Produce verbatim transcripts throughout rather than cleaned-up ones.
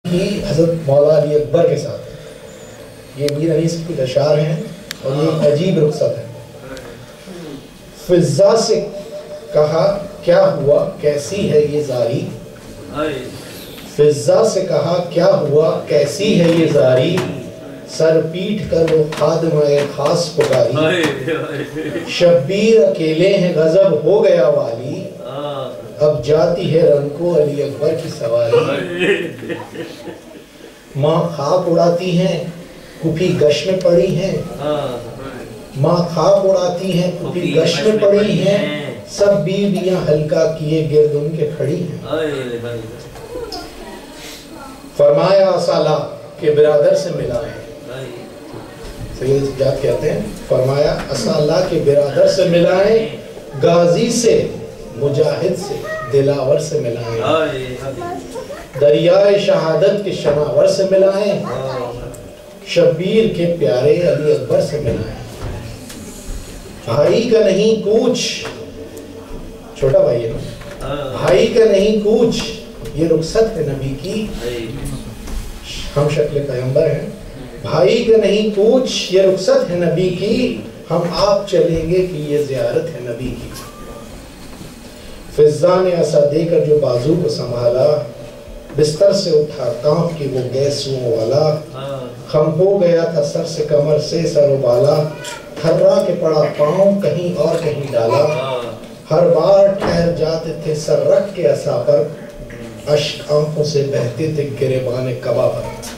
کی حضرت مولا علی اکبر کے ساتھ، یہ میر انیس کے اشعار ہیں اور یہ ایک عجیب رخصت ہے۔ فضا سے کہا کیا ہوا کیسی ہے یہ زاری، فضا سے کہا کیا ہوا کیسی ہے یہ زاری، سر پیٹ کر وہ خادمہ خاص پکاری، شبیر اکیلے ہیں غضب ہو گیا والی، اب جاتی ہے رن کو علی اکبر کی سواری، ماں خاک اڑاتی ہیں کپھی گش میں پڑی ہیں، ماں خاک اڑاتی ہیں کپھی گش میں پڑی ہیں، سب بیویاں ہلکا کیے گرد ان کے کھڑی ہیں، فرمایا اصالہ کے برادر سے ملا ہے، سید سجاد کہتے ہیں فرمایا اصالہ کے برادر سے ملائیں، غازی سے مجاہد سے دلاور سے ملائیں، دریائے شہادت کے شناور سے ملائیں، شبیر کے پیارے علی اکبر سے ملائیں، بھائی کا نہیں کوچ، چھوٹا بھائی ہے نا، بھائی کا نہیں کوچ، یہ رخصت ہے نبی کی، ہم شکل پیغمبر ہیں، بھائی کا نہیں کوچ یہ رخصت ہے نبی کی، ہم آپ چلیں گے کہ یہ زیارت ہے نبی کی، فضا نے ایسا دے کر جو بازو کو سنبھالا، بستر سے اٹھا کانپ کے وہ گیسوں والا، خم ہو گیا تھا سر سے کمر سے سر و بالا، تھرا کے پڑا پاؤں کہیں اور کہیں ڈالا، ہر بار ٹھہر جاتے تھے سر رکھ کے عصا پر، اشک آنکھوں سے بہتے تھے گریبان قبا پر،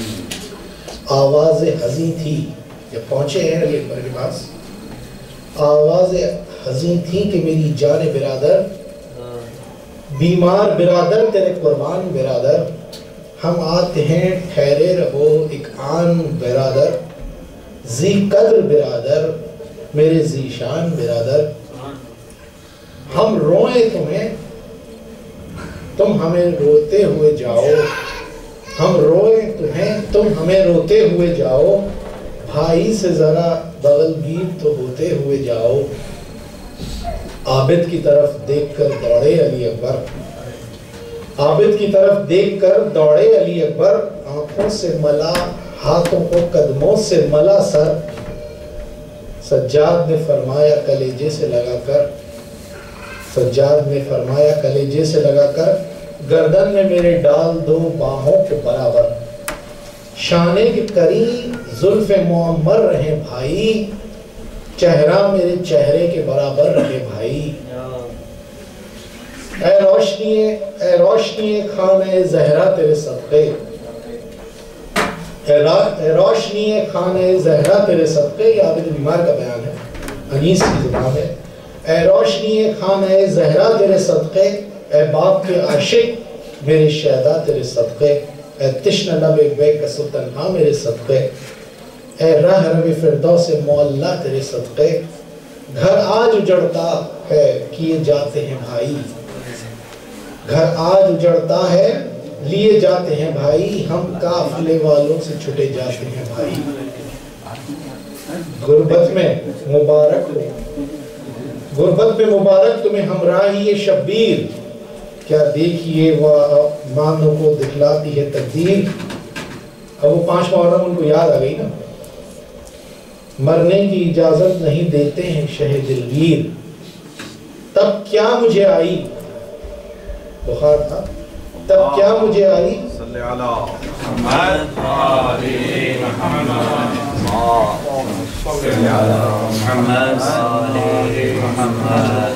آواز حزین تھی، جب پہنچے ہیں علی اکبر کے پاس، آواز حزین تھی کہ میری جان برادر، بیمار برادر تیرے قربان برادر، ہم آتے ہیں ٹھہرے رہو ایک آن برادر، ذی قدر برادر میرے ذی شان برادر، ہم روئیں تمہیں تم ہمیں روتے ہوئے جاؤ، ہم روئیں تمہیں تم ہمیں روتے ہوئے جاؤ، بھائی سے ذرا بغل گیر تو ہوتے ہوئے جاؤ، عابد کی طرف دیکھ کر دوڑے علی اکبر، عابد کی طرف دیکھ کر دوڑے علی اکبر، آنکھوں سے ملا ہاتھوں کو قدموں سے ملا سر، سجاد نے فرمایا کلیجے سے لگا کر، سجاد نے فرمایا کلیجے سے لگا کر، گردن میں میرے ڈال دو باہوں کے برابر، شانے کے قریب زلف معمر رہے بھائی، چہرہ میرے چہرے کے برابر رہے بھائی، اے روشنی اے روشنی خانہ زہرا تیرے صدقے، اے روشنی خانہ زہرا تیرے صدقے، یہ عابد بیمار کا بیان ہے، انیس کی زبان ہے، اے روشنی خانہ زہرا تیرے صدقے، اے باپ کے عاشق میرے شہدہ تیرے صدقے، اے تشنہ لب بے کا سلطنہ میرے صدقے، اے راہ رب فردوس معلا تیرے صدقے، گھر آج اجڑتا ہے کیے جاتے ہیں بھائی، گھر آج اجڑتا ہے لیے جاتے ہیں بھائی، ہم قافلے والوں سے چھٹے جاتے ہیں بھائی، غربت میں مبارک ہو غربت میں مبارک تمہیں ہمراہی شبیر، کیا دیکھیے وہ مانوں کو دکھلاتی ہے تقدیر، اب وہ پانچ محرم ان کو یاد آ گئی نا، مرنے کی اجازت نہیں دیتے ہیں شہ دلگیر، تب کیا مجھے آئی بخار تھا تب کیا مجھے آئی، صلی اللہ محمد آلِ محمد صلی اللہ محمد آلِ محمد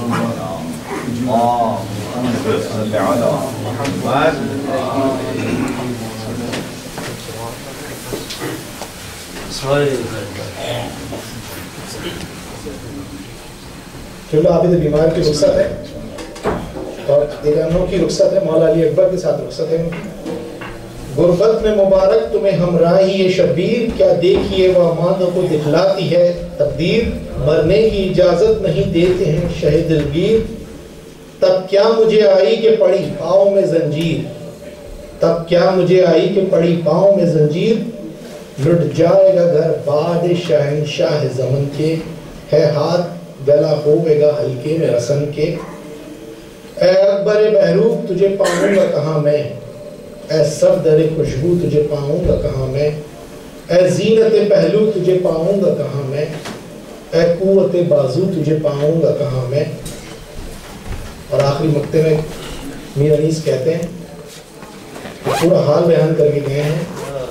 صلی اللہ محمد چلو عابد بیمار کی رخصت ہے اور ایک انوکھی رخصت ہے، مولا علی اکبر کے ساتھ رخصت ہے ان کی، غربت میں مبارک تمہیں ہمراہی شبیر، کیا دیکھیے وہ امانوں کو دکھلاتی ہے تقدیر، مرنے کی اجازت نہیں دیتے ہیں شہ دلگیر، تب کیا مجھے آئی کہ پڑی پاؤں میں زنجیر، تب کیا مجھے آئی کہ پڑی پاؤں میں زنجیر، لٹ جائے گا گھر بعد شہنشاہ زمن کے، ہے ہاتھ گلا ہوئے گا ہلکے میں رسن کے، اے اکبر بہروب تجھے پاؤں گا کہاں میں، اے سر در خوشبو تجھے پاؤں گا کہاں میں، اے زینت پہلو تجھے پاؤں گا کہاں میں، اے قوت بازو تجھے پاؤں گا کہاں میں۔ اور آخری مقطع میں میر انیس کہتے ہیں، پورا حال بیان کر کے گئے ہیں،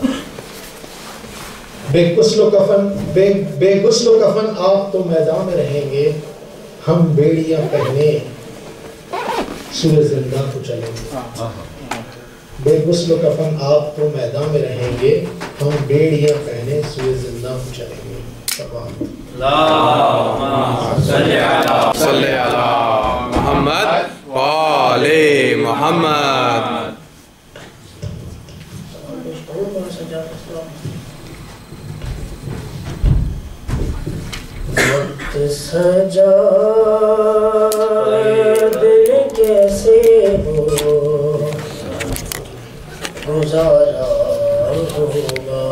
بے غسل و کفن بے, بے غسل و کفن آپ تو میدان میں رہیں گے، ہم بیڑیاں پہنے سوئے زندہ کو چلیں گے۔ بے غسل و کفن آپ تو میدان میں رہیں گے، ہم بیڑیاں پہنے سوئے زندہ کو چلیں گے۔ اللہم صلی علی محمد و آل محمد۔ وقت سجا دل کیسے ہو گزارا ہوگا،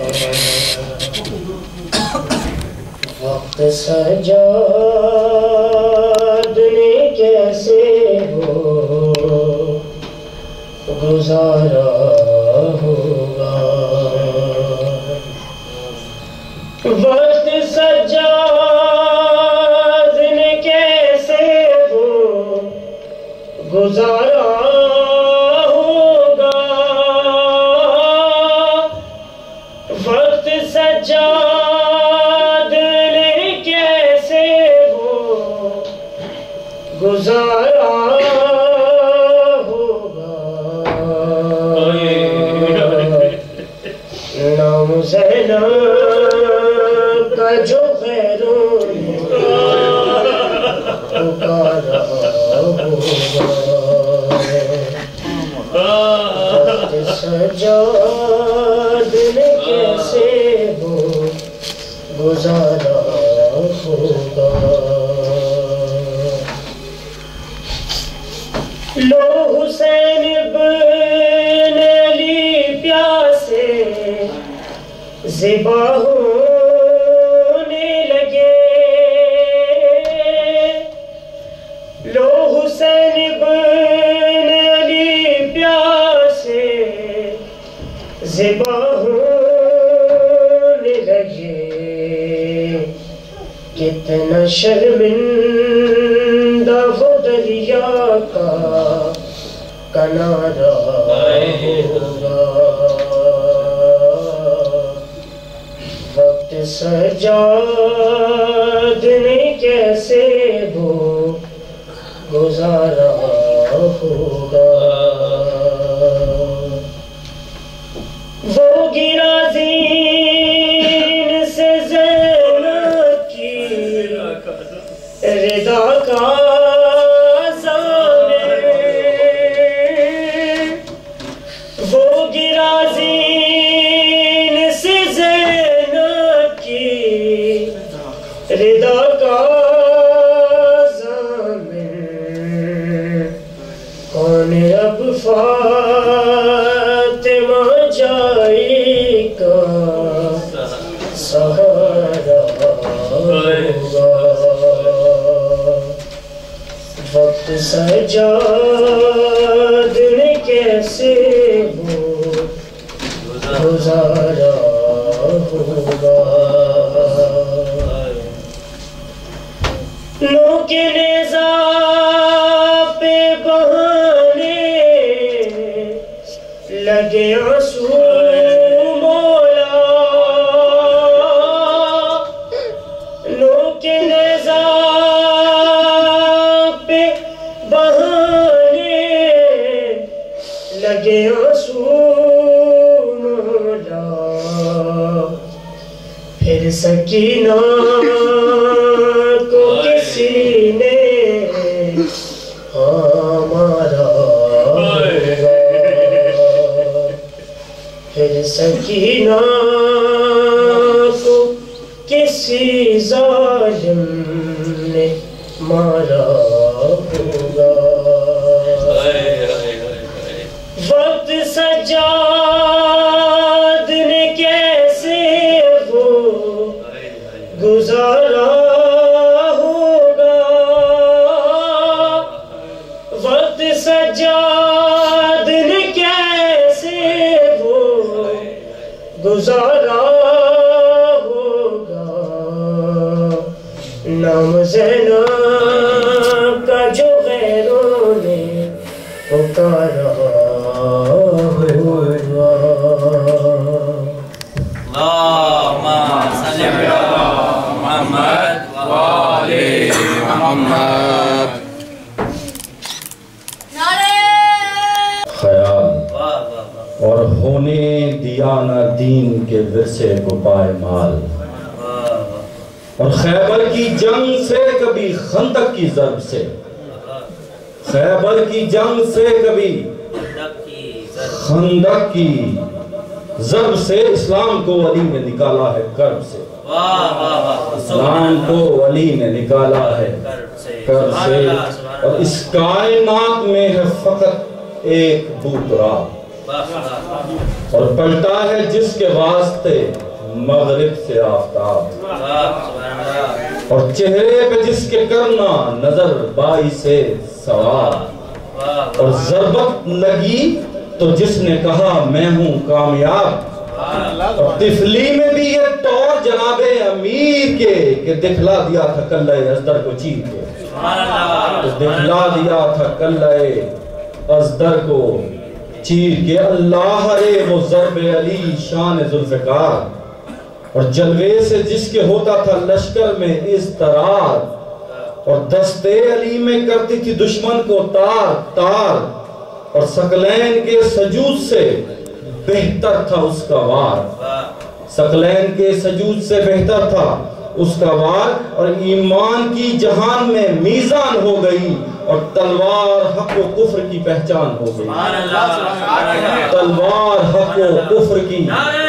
وقت سجا دل کیسے ہو گزارا ہوگا، وقت سجا دل کیسے ہو گزارا ہوگا، وقت سجا دل کیسے ہو گزارا ہوگا، نام زینب جو خیروں نے پکارا ہوگا، وقت سجا دل کیسے ہو گزارا ہوگا، لو حسین بن علی پیاسے ذبح حسین بن علی پیاسے ذبح ہونے لگے، کتنا شرمندہ وہ دریا کا کنارہ ہوگا، وقت سجا دل کیسے ہو گزارا ہوگا، وہ گرا زین سے زینب کی رضا کا زامن، وہ گرا زین سے زینب کی رضا کا اب فاطمہ جائی کا سہارا ہوگا، وقت سجا دل کیسے ہو گزارا ہوگا، نو کے نیزہ پہ بہانے لگے آنسو مولا، نو کے نیزہ پہ بہانے لگے آنسو مولا، پھر سکینہ کو کسی نے ہمارا ہوگا، پھر سکینہ کو کسی ظالم نے مارا ہوگا، وقت سجا دل کیسے وہ گزارا ہوگا، وقت سجا دل کیسے گزارا ہوگا، نام زینب کا جو غیروں نے پکارا ہوگا۔ اللہم صلی علی محمد وآل محمد۔ خیال اور ہونے دیا نہ دین کے ورثے کو پائمال، اور خیبر کی جنگ سے کبھی خندق کی ضرب سے، خیبر کی جنگ سے کبھی خندق کی ضرب سے اسلام کو علی نے نکالا ہے کرب سے، اسلام کو علی نے نکالا ہے کرب سے، اور اس کائنات میں ہے فقط ایک بوترا، اور پلٹا ہے جس کے واسطے مغرب سے آفتاب، اور چہرے پہ جس کے کرنا نظر بائی سے سواب، اور ضربت لگی تو جس نے کہا میں ہوں کامیاب، اور طفلی میں بھی یہ طور جناب امیر کے کہ دکھلا دیا تھا کلہ ازدر کو چیر کے، دکھلا دیا تھا کلہ ازدر کو چیر کے، اللہ رے وہ ضرب علی شان ذوالفقار، اور جلوے سے جس کے ہوتا تھا لشکر میں اضطرار، اور دستے علی میں کرتی تھی دشمن کو تار تار، اور ثقلین کے سجود سے بہتر تھا اس کا وار، ثقلین کے سجود سے بہتر تھا اس کا وار، اور ایمان کی جہان میں میزان ہو گئی، اور تلوار حق و کفر کی پہچان ہو گئی، تلوار حق و کفر کی،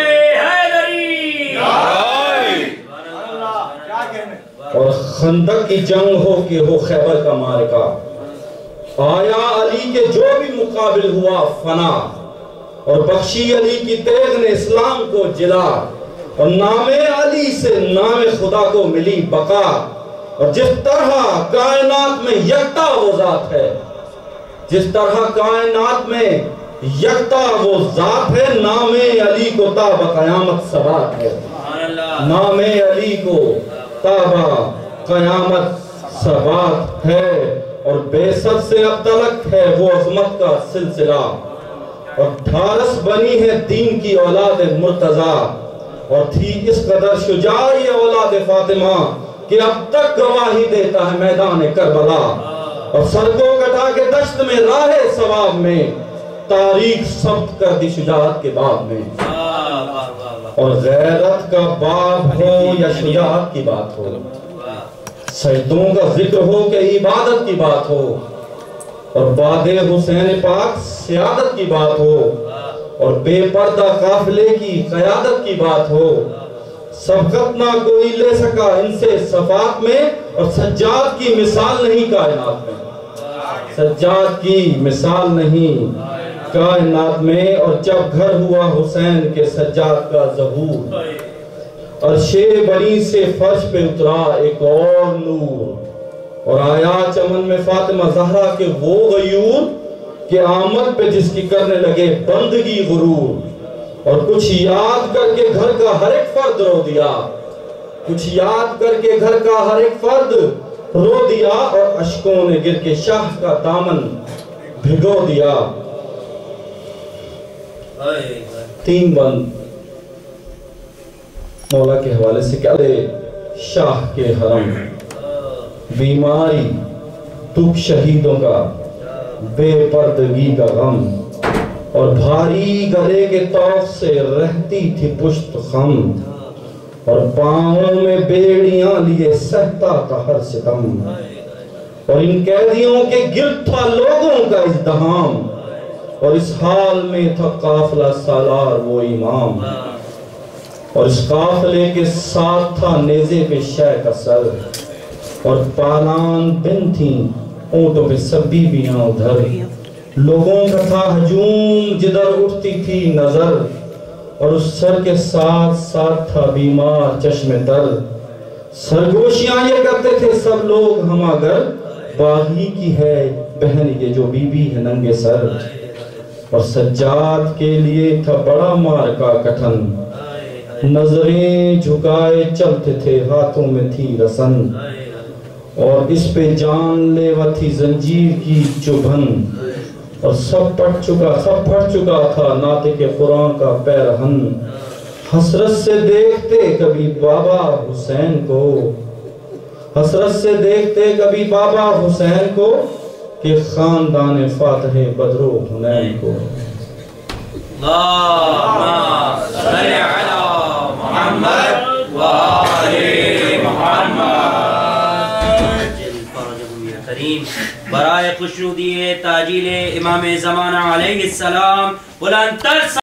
اور خندق کی جنگ ہو کہ ہو خیبر کا معرکہ، آیا علی کے جو بھی مقابل ہوا فنا، اور بخشی علی کی تیغ نے اسلام کو جلا، اور نام علی سے نام خدا کو ملی بقا، اور جس طرح کائنات میں یکتا وہ ذات ہے، جس طرح کائنات میں یکتا وہ ذات ہے، نام علی کو تا بقیامت ثبات ہے، نام علی کو تا بقیامت ثبات ہے، اور بے سر سے اب تلک ہے وہ عظمت کا سلسلہ، اور ڈھارس بنی ہے دین کی اولاد مرتضیٰ، اور تھی اس قدر شجاعی اولاد فاطمہ کہ اب تک گواہی دیتا ہے میدان کربلا، اور سر کو کٹا کے دشت میں راہ ثواب میں تاریخ ثبت کر دی شجاعت کے باب میں، اور غیرت کا باب ہو یا شجاعت کی بات ہو، سجدوں کا ذکر ہو کہ عبادت کی بات ہو، اور باد حسین پاک سیادت کی بات ہو، اور بے پردہ قافلے کی قیادت کی بات ہو، سبقت نہ کوئی لے سکا ان سے صفات میں، اور سجاد کی مثال نہیں کائنات میں، سجاد کی مثال نہیں کائنات میں، اور جب گھر ہوا حسین کے سجاد کا ظہور، عرش بنی سے فرش پہ اترا ایک اور نور، اور آیا چمن میں فاطمہ زہرا کے وہ غیور کہ آمد پہ جس کی کرنے لگے بندگی غرور، اور کچھ یاد کر کے گھر کا ہر ایک فرد رو دیا، کچھ یاد کر کے گھر کا ہر ایک فرد رو دیا، اور اشکوں نے گر کے شاہ کا دامن بھگو دیا۔ تین بند مولا کے حوالے سے کیا لے شاہ کے حرم، بیماری دکھ شہیدوں کا، بے پردگی کا غم، اور بھاری گلے کے توق سے رہتی تھی پشت خم، اور پاؤں میں بیڑیاں لیے سہتا تھا ہر ستم، اور ان قیدیوں کے گرد تھا لوگوں کا ازدحام، اور اس حال میں تھا قافلہ سالار وہ امام، اور اس قافلے کے ساتھ تھا نیزے پہ شے کا سر، اور پالان بن تھیں اونٹوں پہ سبی بیاں ادھر، لوگوں کا تھا ہجوم جدھر اٹھتی تھی نظر، اور اس سر کے ساتھ ساتھ تھا بیمار چشم تر، سرگوشیاں یہ کرتے تھے سب لوگ ہم اگر باغی کی ہے بہن یہ جو بی بی ہے ننگے سر، اور سجاد کے لیے تھا بڑا مارکا کٹھن، نظریں جھکائے چلتے تھے، ہاتھوں میں تھی رسن، اور اس پہ جان لیوا تھی زنجیر کی چبھن، اور سب پڑھ چکا سب پڑھ چکا تھا ناطق قرآن کا پیرہن۔ حسرت سے دیکھتے کبھی بابا حسین کو، حسرت سے دیکھتے کبھی بابا حسین کو، کہ خاندان فاتح بدر و حنین کو۔ اللہم صلی علی محمد و آل محمد۔ کریم برائے خوشنودی تاجیل امام زمانہ علیہ السلام بلند تر